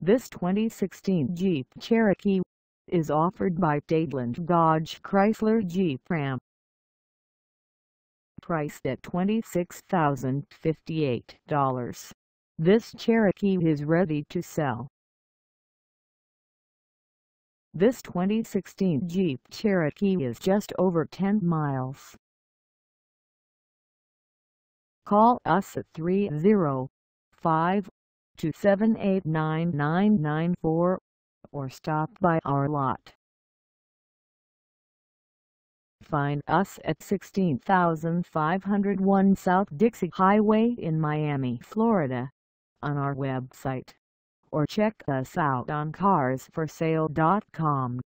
This 2016 Jeep Cherokee is offered by Dadeland Dodge Chrysler Jeep Ram. Priced at $26,058, this Cherokee is ready to sell. This 2016 Jeep Cherokee is just over 10 miles. Call us at 305-278-9994 or stop by our lot. Find us at 16501 South Dixie Highway in Miami, Florida, on our website, or check us out on carsforsale.com.